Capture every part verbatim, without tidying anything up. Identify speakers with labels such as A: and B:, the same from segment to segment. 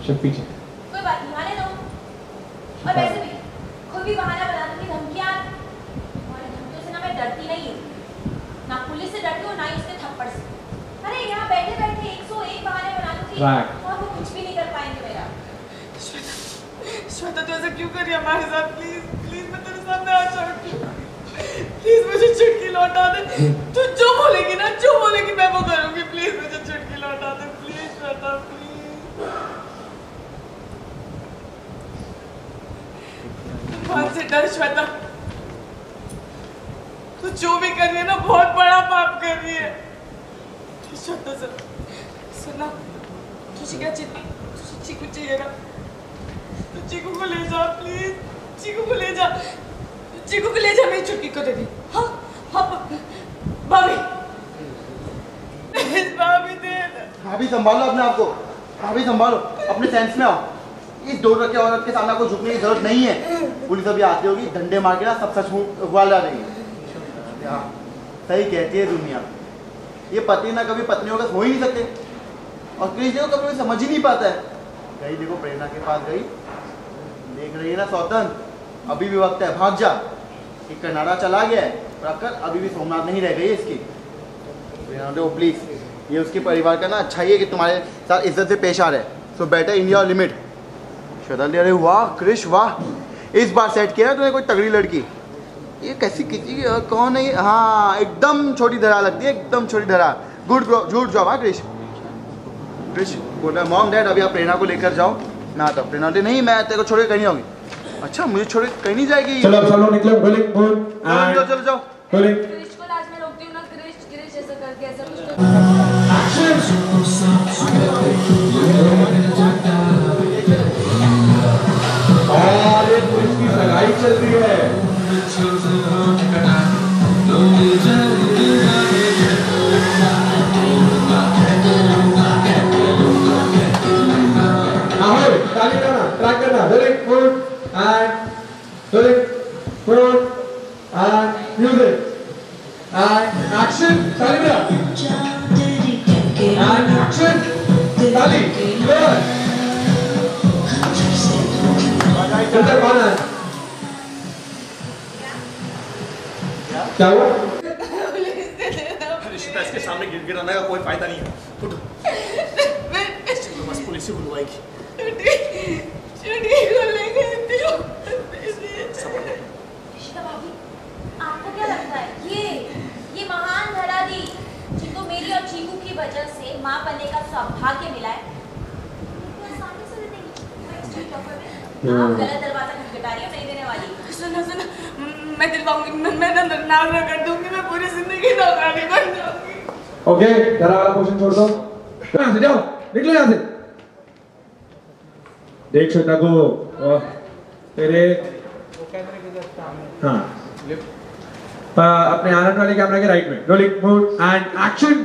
A: चल पीछे।
B: कोई बात नहीं, आने दो। और वैसे भी खुद भी बहाना बना दूंगी, धमकियां और धमकियों से ना मैं डरती नहीं हूँ, ना पुलिस से डरती हूँ ना ही उसके थप्पड़ से। अरे यहाँ बैठे बैठे एक सौ एक बहाने बना दूंगी और वो कुछ भी नहीं कर पाएंगे मेरा।
C: श्वेता, श्वेता तू ऐसा क्यों कर रही है हमारे साथ? प्लीज प्लीज मैं तेरे सामने आ जाऊंगी, प्लीज मुझे चुटकी लौटा दे। तू जो बोलेगी ना, जो बोलेगी मैं वो करूंगी। प्लीज मुझे चुटकी लौटा दे, प्लीज श्वेता प्लीज। भगवान से डर श्वेता, तू जो भी कर रही है ना बहुत बड़ा पाप कर रही है। श्वेता सर सुनना, तुझे क्या चाहिए? तुझे चीकू चाहिए ना? तो चीकू को ले जा प्लीज, चीकू को ले जा, चीकू को ले जा, मेरी चुटकी को दे दी। हाँ हाँ भाभी, भाभी दे।
D: भाभी संभालो अपने आप को, भाभी संभालो, अपने सेंस में आओ। इस दो रखे औरत के सामने आपको झुकने की जरूरत नहीं है। पुलिस अभी आती होगी, डंडे मार के ना सब सच उगला देगी। सही कहती है दुनिया, ये पति ना कभी पत्नियों का हो ही नहीं सकते, और क्रिश देखो कभी समझ ही नहीं पाता है। गई देखो प्रेरणा के पास गई, देख रही है ना सौतन, अभी भी वक्त है, भाग जा। कि कनाडा चला गया है और अक्कर अभी भी सोमनाथ नहीं रह गई इसकी। देखो प्लीज, ये उसके परिवार का ना अच्छा ही है कि तुम्हारे साथ इज्जत से पेश आ रहे हैं। So better in your limit. Shweta, अरे वाह क्रिश वाह, इस बार सेट किया तूने कोई तगड़ी लड़की। ये कैसी किसी कौन है? हाँ एकदम छोटी धरा लगती है, एकदम छोटी धरा। Good good job. हाँ क्रिश, क्रिश बोल रहा है मॉम डैड अभी आप प्रेरणा को लेकर जाओ। मैं आता हूँ। प्रेरणा नहीं, मैं तेरे को छोड़ के कहीं नहीं आऊँगी। अच्छा मुझे छोड़ के कहीं नहीं जाएगी।
A: चलो चलो निकलो, गोलिंग बोल,
D: चलो चलो जाओ
A: गोलिंग।
B: क्रिश को लास्ट में रोकती हूँ ना, क्रिश क्रिश ऐसा करके ऐसा कुछ तो
A: और ये पुलिस की सगाई चल रही है। ahoy, ताली करना, ट्रैक करना, rolling foot and rolling foot and music and action. ताली मेरा एंड एक्शन, ताली गुड। अंदर कौन है? क्या हुआ?
D: रिश्ता इसके सामने गिर गिराने का कोई फायदा नहीं है। उठो, बस पुलिस से बुलवाएगी।
B: ऋषिता भाभी, आपको क्या लगता है ये ये महान धरा दी जिनको मेरी और चीकू की वजह से माँ बनने का सौभाग्य मिला है, आसानी से दे देंगी? आप गलत दरवाजा खटखटा रही हो, नहीं देने वाली।
C: सुनो सुनो, मैं दिलवाऊंगी, मैं मैं नागरा कर दूंगी, मैं पूरी जिंदगी नौकरानी बन जाऊंगी।
A: ओके, डरा वाला पोर्शन छोड़ दो, यहाँ से जाओ, निकलो यहाँ से। देख श्वेता को, तेरे हाँ अपने आनंद वाले कैमरा के राइट में, रोलिंग मूड एंड एक्शन।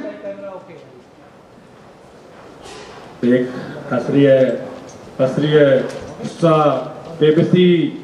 A: देख हंस रही है, हंस रही है, गुस्सा, बेबसी,